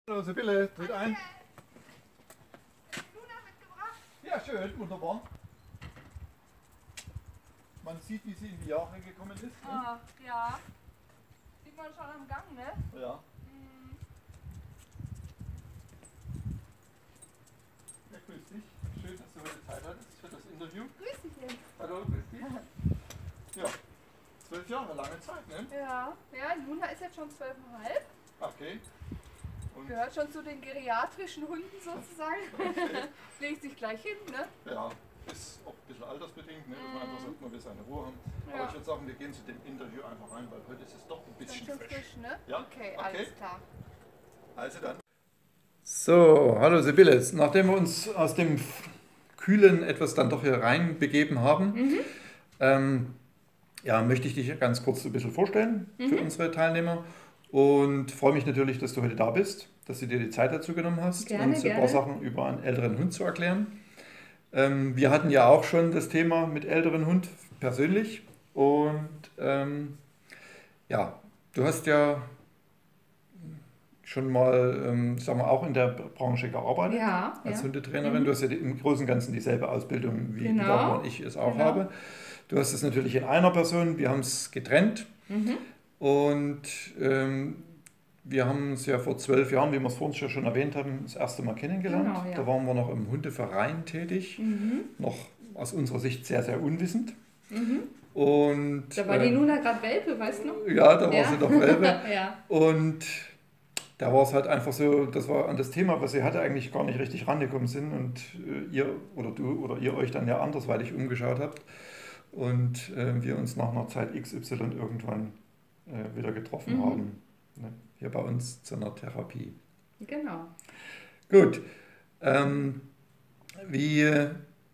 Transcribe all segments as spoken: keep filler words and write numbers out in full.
Hallo Sibylle, tritt ein. Luna mitgebracht. Ja, schön, wunderbar. Man sieht, wie sie in die Jahre gekommen ist. Ne? Ah, ja. Sieht man schon am Gang, ne? Ja. Mhm. Ja, grüß dich. Schön, dass du heute Zeit hattest für das Interview. Grüß dich, Jens. Hallo, grüß dich. Ja, zwölf Jahre, lange Zeit, ne? Ja, ja, Luna ist jetzt schon zwölfeinhalb. Okay. Und Gehört schon zu den geriatrischen Hunden sozusagen. okay. Legt sich gleich hin, ne? Ja, ist auch ein bisschen altersbedingt, ne? Dass man einfach sagt, man will seine Ruhe haben. Ja. Aber ich würde sagen, wir gehen zu dem Interview einfach rein, weil heute ist es doch ein bisschen Schon frisch. frisch, ne? Ja? Okay, Okay. alles klar. Also dann. So, hallo Sibylle. Nachdem wir uns aus dem Kühlen etwas dann doch hier reinbegeben haben, Mhm. ähm, ja, möchte ich dich ganz kurz ein bisschen vorstellen für Mhm. unsere Teilnehmer und freue mich natürlich, dass du heute da bist, dass du dir die Zeit dazu genommen hast, Gerne, uns ein gerne. paar Sachen über einen älteren Hund zu erklären. Ähm, wir hatten ja auch schon das Thema mit älteren Hund persönlich und ähm, ja, du hast ja schon mal, ähm, sagen wir, auch in der Branche gearbeitet Ja, als ja. Hundetrainerin. Mhm. Du hast ja die- im Großen und Ganzen dieselbe Ausbildung wie Genau. Dagmar und ich es auch Genau. habe. Du hast es natürlich in einer Person, wir haben es getrennt Mhm. und ähm, wir haben uns ja vor zwölf Jahren, wie wir es vorhin schon erwähnt haben, das erste Mal kennengelernt. Genau, ja. Da waren wir noch im Hundeverein tätig, Mhm. noch aus unserer Sicht sehr, sehr unwissend. Mhm. Und Da war die äh, Luna gerade Welpe, weißt du noch? ja, da war Ja. sie noch Welpe. Ja. Und da war es halt einfach so, dass wir an das Thema, was sie hatte, eigentlich gar nicht richtig rangekommen sind und äh, ihr oder du oder ihr euch dann ja andersweitig umgeschaut habt und äh, wir uns nach einer Zeit X Y irgendwann äh, wieder getroffen Mhm. haben. Ne? Hier bei uns zu einer Therapie. Genau. Gut. Ähm, wie, äh,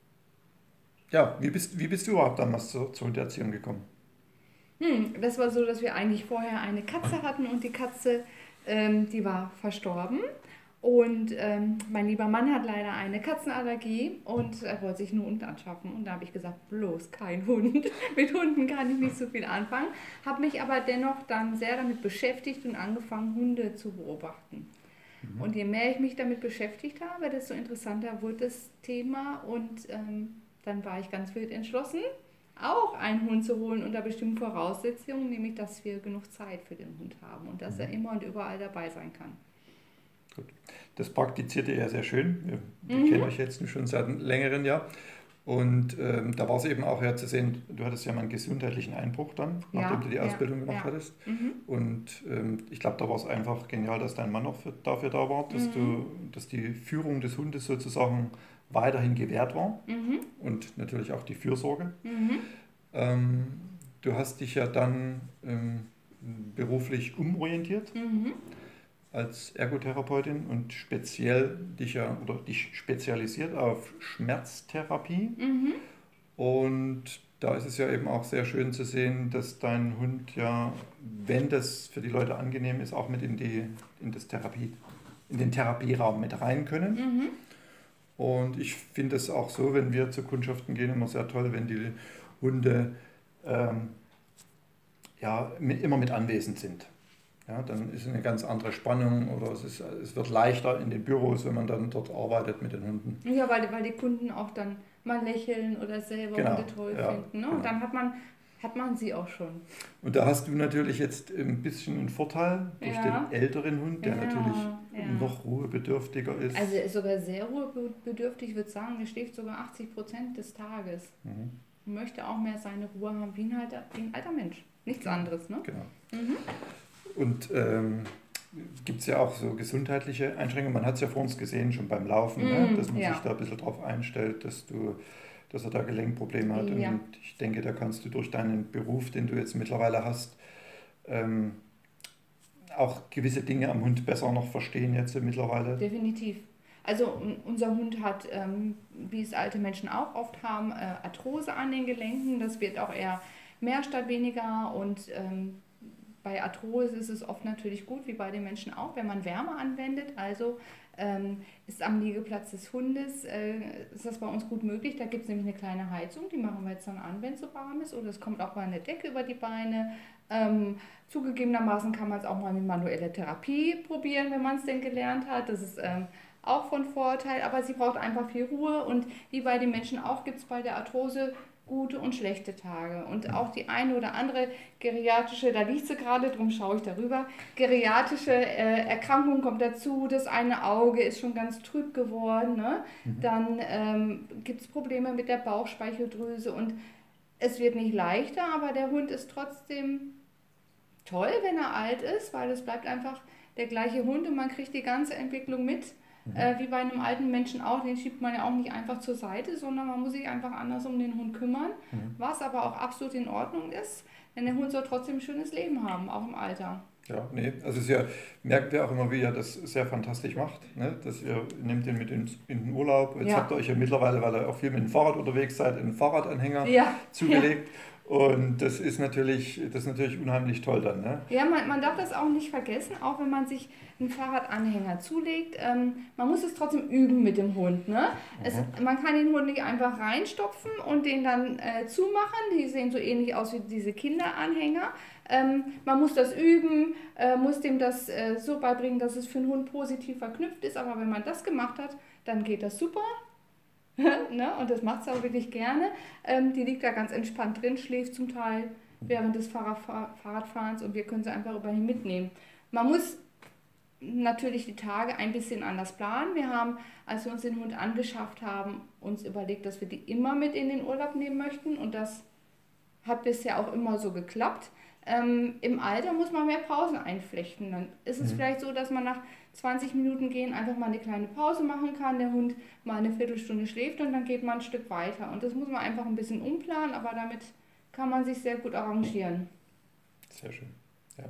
ja, wie, bist, wie bist du überhaupt damals zur, zur Hundeerziehung gekommen? Hm, das war so, dass wir eigentlich vorher eine Katze hatten und die Katze, ähm, die war verstorben. Und ähm, mein lieber Mann hat leider eine Katzenallergie und er wollte sich einen Hund anschaffen. Und da habe ich gesagt, bloß kein Hund. Mit Hunden kann ich nicht so viel anfangen. Habe mich aber dennoch dann sehr damit beschäftigt und angefangen, Hunde zu beobachten. Mhm. Und je mehr ich mich damit beschäftigt habe, desto interessanter wurde das Thema. Und ähm, dann war ich ganz wild entschlossen, auch einen Hund zu holen unter bestimmten Voraussetzungen, nämlich dass wir genug Zeit für den Hund haben und dass er Mhm. immer und überall dabei sein kann. Gut. Das praktiziert ihr ja sehr schön. Wir, wir Mhm. kennen euch jetzt schon seit einem längeren Jahr. Und ähm, da war es eben auch ja zu sehen, du hattest ja mal einen gesundheitlichen Einbruch dann, nachdem Ja, du die ja, Ausbildung gemacht ja. hattest. Mhm. Und ähm, ich glaube, da war es einfach genial, dass dein Mann auch für, dafür da war, dass, Mhm. du, dass die Führung des Hundes sozusagen weiterhin gewährt war Mhm. und natürlich auch die Fürsorge. Mhm. Ähm, du hast dich ja dann ähm, beruflich umorientiert Mhm. als Ergotherapeutin und speziell dich ja oder dich spezialisiert auf Schmerztherapie. Mhm. Und da ist es ja eben auch sehr schön zu sehen, dass dein Hund ja, wenn das für die Leute angenehm ist, auch mit in die in das Therapie, in den Therapieraum mit rein können. Mhm. Und ich finde es auch so, wenn wir zu Kundschaften gehen, immer sehr toll, wenn die Hunde ähm, ja, mit, immer mit anwesend sind. Ja, dann ist eine ganz andere Spannung oder es, ist, es wird leichter in den Büros, wenn man dann dort arbeitet mit den Hunden. Ja, weil, weil die Kunden auch dann mal lächeln oder selber Genau, Hunde toll ja, finden. Ne? genau. Und dann hat man, hat man sie auch schon. Und da hast du natürlich jetzt ein bisschen einen Vorteil durch Ja. den älteren Hund, der Ja, natürlich ja. noch ruhebedürftiger ist. Also er ist sogar sehr ruhebedürftig, ich würde sagen, der schläft sogar achtzig Prozent des Tages. Mhm. Und möchte auch mehr seine Ruhe haben wie ein alter, wie ein alter Mensch. Nichts anderes, ne? Genau. Mhm. Und ähm, gibt es ja auch so gesundheitliche Einschränkungen. Man hat es ja vor uns gesehen, schon beim Laufen, ne? Mm, Dass man ja. sich da ein bisschen drauf einstellt, dass, du, dass er da Gelenkprobleme hat. Ja. Und ich denke, da kannst du durch deinen Beruf, den du jetzt mittlerweile hast, ähm, auch gewisse Dinge am Hund besser noch verstehen jetzt mittlerweile. Definitiv. Also un- unser Hund hat, ähm, wie es alte Menschen auch oft haben, äh, Arthrose an den Gelenken. Das wird auch eher mehr statt weniger. Und ähm, bei Arthrose ist es oft natürlich gut, wie bei den Menschen auch, wenn man Wärme anwendet. Also ähm, ist am Liegeplatz des Hundes, äh, ist das bei uns gut möglich. Da gibt es nämlich eine kleine Heizung, die machen wir jetzt dann an, wenn es so warm ist. Oder es kommt auch mal eine Decke über die Beine. Ähm, zugegebenermaßen kann man es auch mal mit manueller Therapie probieren, wenn man es denn gelernt hat. Das ist ähm, auch von Vorteil, aber sie braucht einfach viel Ruhe und wie bei den Menschen auch gibt es bei der Arthrose gute und schlechte Tage. Und auch die eine oder andere geriatrische, da liegt sie gerade, darum schaue ich darüber, geriatrische äh, Erkrankung kommt dazu, das eine Auge ist schon ganz trüb geworden, ne? Mhm. Dann ähm, gibt es Probleme mit der Bauchspeicheldrüse und es wird nicht leichter, aber der Hund ist trotzdem toll, wenn er alt ist, weil es bleibt einfach der gleiche Hund und man kriegt die ganze Entwicklung mit. Mhm. Äh, wie bei einem alten Menschen auch, den schiebt man ja auch nicht einfach zur Seite, sondern man muss sich einfach anders um den Hund kümmern, mhm. was aber auch absolut in Ordnung ist, denn der Hund soll trotzdem ein schönes Leben haben, auch im Alter. Ja, nee, also es ja, merkt ihr auch immer, wie ihr das sehr fantastisch macht, ne? Dass ihr nehmt den mit in, in den Urlaub, jetzt ja. habt ihr euch ja mittlerweile, weil ihr auch viel mit dem Fahrrad unterwegs seid, einen Fahrradanhänger ja. zugelegt. Ja. Und das ist natürlich, das ist natürlich unheimlich toll dann. Ne? Ja, man, man darf das auch nicht vergessen, auch wenn man sich einen Fahrradanhänger zulegt. Ähm, man muss es trotzdem üben mit dem Hund. Ne? Mhm. Es, man kann den Hund nicht einfach reinstopfen und den dann äh, zumachen. Die sehen so ähnlich aus wie diese Kinderanhänger. Ähm, man muss das üben, äh, muss dem das äh, so beibringen, dass es für den Hund positiv verknüpft ist. Aber wenn man das gemacht hat, dann geht das super. Ne? Und das macht sie auch wirklich gerne. Ähm, die liegt da ganz entspannt drin, schläft zum Teil während des Fahrradfahr Fahrradfahrens und wir können sie einfach überall mitnehmen. Man muss natürlich die Tage ein bisschen anders planen. Wir haben, als wir uns den Hund angeschafft haben, uns überlegt, dass wir die immer mit in den Urlaub nehmen möchten und das hat bisher auch immer so geklappt. Ähm, Im Alter muss man mehr Pausen einflechten. Dann ist es mhm. vielleicht so, dass man nach zwanzig Minuten gehen einfach mal eine kleine Pause machen kann, der Hund mal eine Viertelstunde schläft und dann geht man ein Stück weiter. Und das muss man einfach ein bisschen umplanen, aber damit kann man sich sehr gut arrangieren. Sehr schön. Ja.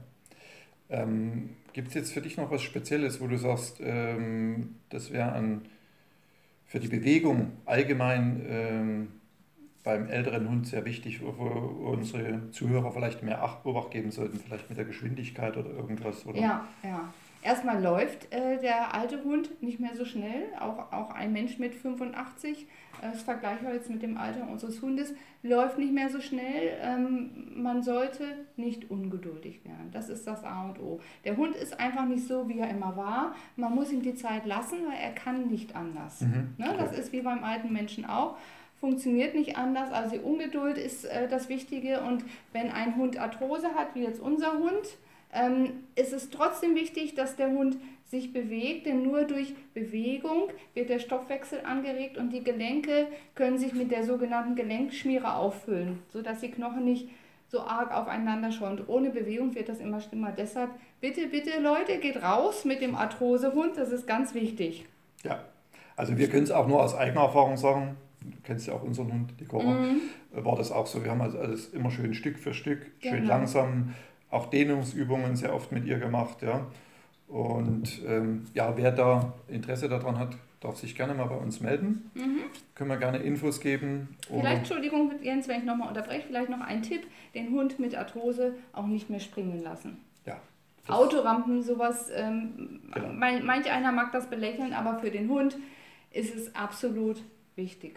Ähm, gibt es jetzt für dich noch was Spezielles, wo du sagst, ähm, das wäre an für die Bewegung allgemein ähm, beim älteren Hund sehr wichtig, wo unsere Zuhörer vielleicht mehr Acht Obacht geben sollten, vielleicht mit der Geschwindigkeit oder irgendwas? Oder? Ja, ja. Erstmal läuft äh, der alte Hund nicht mehr so schnell, auch, auch ein Mensch mit fünfundachtzig, äh, das vergleichen wir jetzt mit dem Alter unseres Hundes, läuft nicht mehr so schnell. Ähm, man sollte nicht ungeduldig werden, das ist das A und O. Der Hund ist einfach nicht so, wie er immer war, man muss ihm die Zeit lassen, weil er kann nicht anders. Mhm. Ne? Das ist wie beim alten Menschen auch. Funktioniert nicht anders, also die Ungeduld ist äh, das Wichtige und wenn ein Hund Arthrose hat, wie jetzt unser Hund, ähm, ist es trotzdem wichtig, dass der Hund sich bewegt, denn nur durch Bewegung wird der Stoffwechsel angeregt und die Gelenke können sich mit der sogenannten Gelenkschmiere auffüllen, sodass die Knochen nicht so arg aufeinander schauen. Und ohne Bewegung wird das immer schlimmer. Deshalb bitte, bitte Leute, geht raus mit dem Arthrosehund, das ist ganz wichtig. Ja, also wir können es auch nur aus eigener Erfahrung sagen. Du kennst ja auch unseren Hund, die Cora, mhm. war das auch so. Wir haben also alles immer schön Stück für Stück, schön genau. langsam, auch Dehnungsübungen sehr oft mit ihr gemacht. Ja. Und ähm, ja, wer da Interesse daran hat, darf sich gerne mal bei uns melden. Mhm. Können wir gerne Infos geben. Vielleicht, Entschuldigung Jens, wenn ich nochmal unterbreche, vielleicht noch ein Tipp, den Hund mit Arthrose auch nicht mehr springen lassen. Ja. Autorampen, sowas, ähm, genau. manch einer mag das belächeln, aber für den Hund ist es absolut wichtig.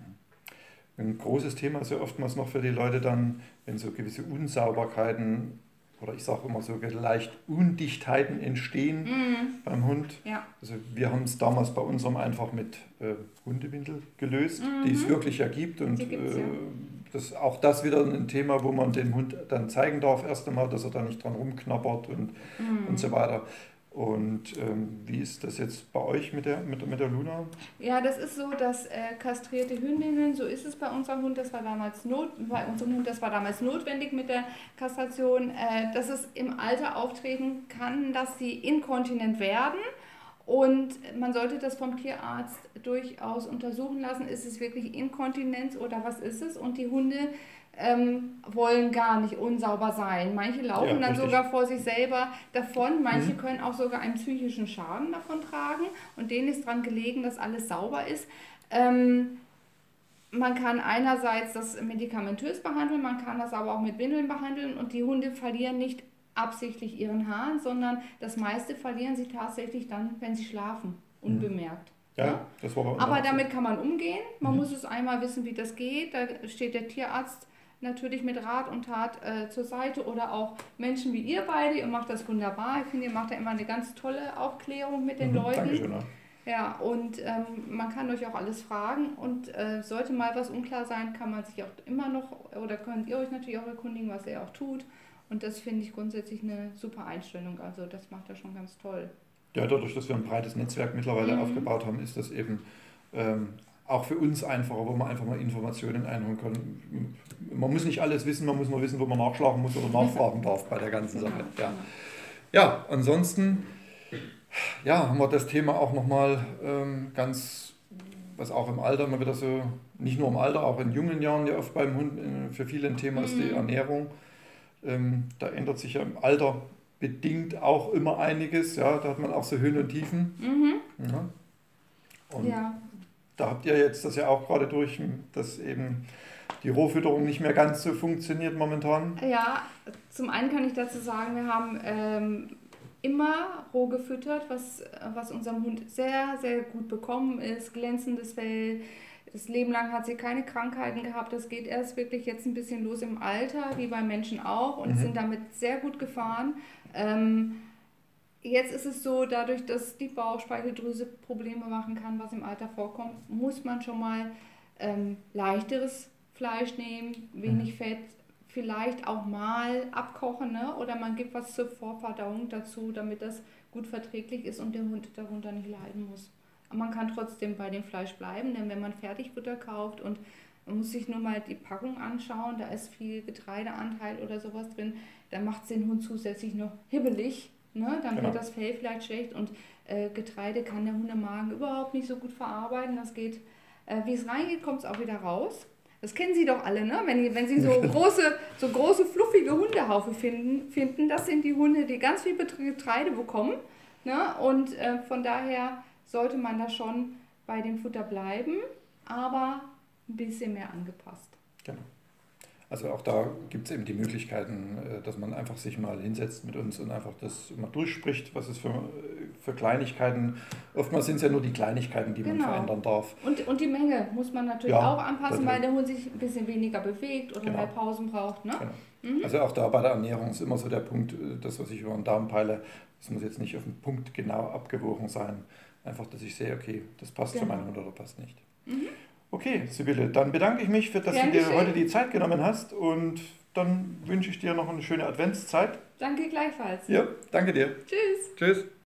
Ein großes Thema ist ja oftmals noch für die Leute dann, wenn so gewisse Unsauberkeiten oder ich sage immer so leicht Undichtheiten entstehen mhm. beim Hund. Ja. Also wir haben es damals bei unserem einfach mit äh, Hundewindel gelöst, mhm. die es wirklich ja gibt und äh, ja. das, auch das wieder ein Thema, wo man dem Hund dann zeigen darf erst einmal, dass er da nicht dran rumknabbert und, mhm. und so weiter. Und ähm, wie ist das jetzt bei euch mit der, mit, mit der Luna? Ja, das ist so, dass äh, kastrierte Hündinnen, so ist es bei unserem Hund, das war damals not, bei unserem Hund, das war damals notwendig mit der Kastration, äh, dass es im Alter auftreten kann, dass sie inkontinent werden. Und man sollte das vom Tierarzt durchaus untersuchen lassen, ist es wirklich Inkontinenz oder was ist es? Und die Hunde ähm, wollen gar nicht unsauber sein. Manche laufen ja, dann richtig. sogar vor sich selber davon, manche mhm. können auch sogar einen psychischen Schaden davon tragen und denen ist daran gelegen, dass alles sauber ist. Ähm, man kann einerseits das medikamentös behandeln, man kann das aber auch mit Windeln behandeln und die Hunde verlieren nicht absichtlich ihren Hahn, sondern das meiste verlieren sie tatsächlich dann, wenn sie schlafen, unbemerkt. Ja, ja? Das war bei uns aber damit kann man umgehen, man mhm. muss es einmal wissen, wie das geht, da steht der Tierarzt natürlich mit Rat und Tat äh, zur Seite oder auch Menschen wie ihr beide. Ihr macht das wunderbar. Ich finde, ihr macht da immer eine ganz tolle Aufklärung mit den Mhm, Leuten. Dankeschön. Ja. Ja, und ähm, man kann euch auch alles fragen und äh, sollte mal was unklar sein, kann man sich auch immer noch oder könnt ihr euch natürlich auch erkundigen, was er auch tut. Und das finde ich grundsätzlich eine super Einstellung. Also das macht er schon ganz toll. Ja, dadurch, dass wir ein breites Netzwerk mittlerweile Mhm. aufgebaut haben, ist das eben ähm, auch für uns einfacher, wo man einfach mal Informationen einholen kann. Man muss nicht alles wissen, man muss nur wissen, wo man nachschlagen muss oder nachfragen darf bei der ganzen Sache. Ja, ja, ansonsten ja, haben wir das Thema auch nochmal ähm, ganz, was auch im Alter immer wieder so, nicht nur im Alter, auch in jungen Jahren ja oft beim Hund äh, für viele ein Thema ist die Mhm. Ernährung. Ähm, da ändert sich ja im Alter bedingt auch immer einiges. Ja, da hat man auch so Höhen und Tiefen. Mhm. Ja. Und Ja. da habt ihr jetzt das ja auch gerade durch, dass eben die Rohfütterung nicht mehr ganz so funktioniert momentan. Ja, zum einen kann ich dazu sagen, wir haben ähm, immer roh gefüttert, was, was unserem Hund sehr, sehr gut bekommen ist. Glänzendes Fell. Das Leben lang hat sie keine Krankheiten gehabt. Das geht erst wirklich jetzt ein bisschen los im Alter, wie bei Menschen auch, und Mhm. sind damit sehr gut gefahren. Ähm, jetzt ist es so, dadurch, dass die Bauchspeicheldrüse Probleme machen kann, was im Alter vorkommt, muss man schon mal ähm, leichteres Fleisch nehmen, wenig Mhm. Fett, vielleicht auch mal abkochen, ne? Oder man gibt was zur Vorverdauung dazu, damit das gut verträglich ist und der Hund darunter nicht leiden muss. Aber man kann trotzdem bei dem Fleisch bleiben, denn wenn man Fertigfutter kauft und man muss sich nur mal die Packung anschauen, da ist viel Getreideanteil oder sowas drin, dann macht es den Hund zusätzlich noch hibbelig, ne? Dann Genau. wird das Fell vielleicht schlecht und äh, Getreide kann der Hundemagen überhaupt nicht so gut verarbeiten. Das geht, äh, wie es reingeht, kommt es auch wieder raus. Das kennen Sie doch alle, ne? Wenn, wenn Sie so große, so große, fluffige Hundehaufe finden, finden, das sind die Hunde, die ganz viel Getreide bekommen. Ne? Und äh, von daher sollte man da schon bei dem Futter bleiben, aber ein bisschen mehr angepasst. Genau. Also auch da gibt es eben die Möglichkeiten, äh, dass man einfach sich mal hinsetzt mit uns und einfach das mal durchspricht, was es für, für Kleinigkeiten, oftmals sind es ja nur die Kleinigkeiten, die man Genau. verändern darf. Und, und die Menge muss man natürlich Ja, auch anpassen, natürlich. weil der Hund sich ein bisschen weniger bewegt oder Genau. mehr Pausen braucht. Ne? Genau. Mhm. Also auch da bei der Ernährung ist immer so der Punkt, äh, das, was ich über den Darm peile, das muss jetzt nicht auf den Punkt genau abgewogen sein. Einfach, dass ich sehe, okay, das passt Genau. zu meinem Hund oder passt nicht. Mhm. Okay, Sibylle, dann bedanke ich mich, für, dass Gern du dir geschehen. heute die Zeit genommen hast und dann wünsche ich dir noch eine schöne Adventszeit. Danke gleichfalls. Ja, danke dir. Tschüss. Tschüss.